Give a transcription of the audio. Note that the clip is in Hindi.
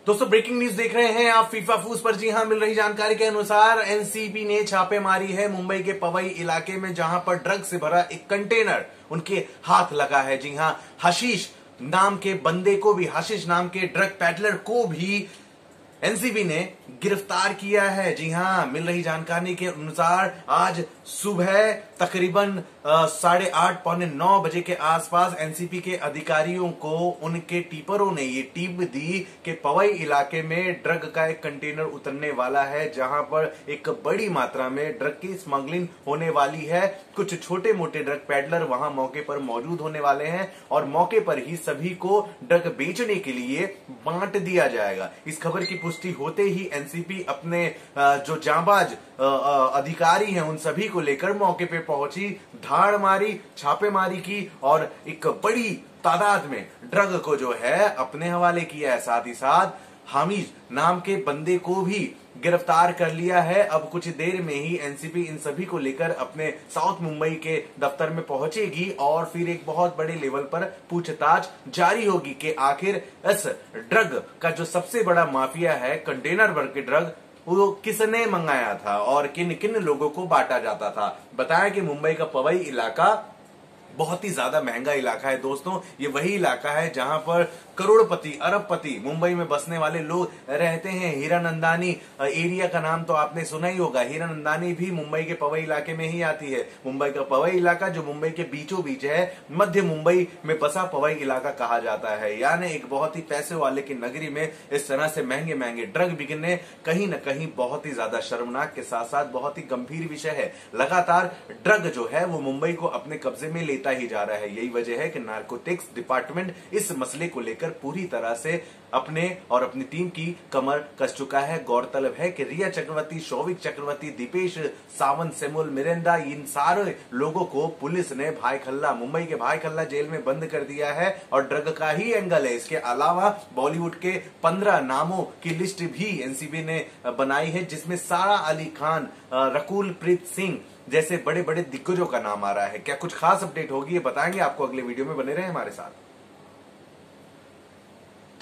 दोस्तों ब्रेकिंग न्यूज देख रहे हैं आप फीफा फूस पर। जी हां, मिल रही जानकारी के अनुसार एनसीबी ने छापेमारी है मुंबई के पवई इलाके में, जहां पर ड्रग से भरा एक कंटेनर उनके हाथ लगा है। जी हां, हशीश नाम के बंदे को भी, हशीश नाम के ड्रग पैडलर को भी एनसीबी ने गिरफ्तार किया है। जी हां, मिल रही जानकारी के अनुसार आज सुबह तकरीबन 8:30 पौने 9 बजे के आसपास एनसीबी के अधिकारियों को उनके टिपरों ने ये टिप दी कि पवई इलाके में ड्रग का एक कंटेनर उतरने वाला है, जहां पर एक बड़ी मात्रा में ड्रग की स्मगलिंग होने वाली है। कुछ छोटे मोटे ड्रग पैडलर वहां मौके पर मौजूद होने वाले हैं और मौके पर ही सभी को ड्रग बेचने के लिए बांट दिया जाएगा। इस खबर की पुष्टि होते ही एनसीबी अपने जो जांबाज अधिकारी हैं उन सभी को लेकर मौके पे पहुंची, धाड़ मारी, छापेमारी की और एक बड़ी तादाद में ड्रग को जो है अपने हवाले किया है। साथ ही साथ हामिद नाम के बंदे को भी गिरफ्तार कर लिया है। अब कुछ देर में ही एनसीबी इन सभी को लेकर अपने साउथ मुंबई के दफ्तर में पहुंचेगी और फिर एक बहुत बड़े लेवल पर पूछताछ जारी होगी कि आखिर इस ड्रग का जो सबसे बड़ा माफिया है, कंटेनर भर के ड्रग, वो किसने मंगाया था और किन किन लोगों को बांटा जाता था। बताया कि मुंबई का पवई इलाका बहुत ही ज्यादा महंगा इलाका है दोस्तों। ये वही इलाका है जहां पर करोड़पति, अरबपति मुंबई में बसने वाले लोग रहते हैं। हीरानंदानी एरिया का नाम तो आपने सुना ही होगा। हीरानंदानी भी मुंबई के पवई इलाके में ही आती है। मुंबई का पवई इलाका जो मुंबई के बीचों बीच है, मध्य मुंबई में बसा पवई इलाका कहा जाता है। यानी एक बहुत ही पैसे वाले की नगरी में इस तरह से महंगे महंगे ड्रग बिकने कहीं न कहीं बहुत ही ज्यादा शर्मनाक के साथ साथ बहुत ही गंभीर विषय है। लगातार ड्रग जो है वो मुंबई को अपने कब्जे में लेता ही जा रहा है। यही वजह है कि नार्कोटिक्स डिपार्टमेंट इस मसले को लेकर पूरी तरह से अपने और अपनी टीम की कमर कस चुका है। गौरतलब है कि रिया चक्रवर्ती, शौविक चक्रवर्ती, दीपेश सावंत, सेमुल मिरेंदा, इन सारे लोगों को पुलिस ने भाईखल्ला, मुंबई के भाईखल्ला जेल में बंद कर दिया है और ड्रग का ही एंगल है। इसके अलावा बॉलीवुड के 15 नामों की लिस्ट भी एनसीबी ने बनाई है, जिसमें सारा अली खान, रकुल प्रीत सिंह जैसे बड़े बड़े दिग्गजों का नाम आ रहा है। क्या कुछ खास अपडेट होगी ये बताएंगे आपको अगले वीडियो में, बने रहे हमारे साथ।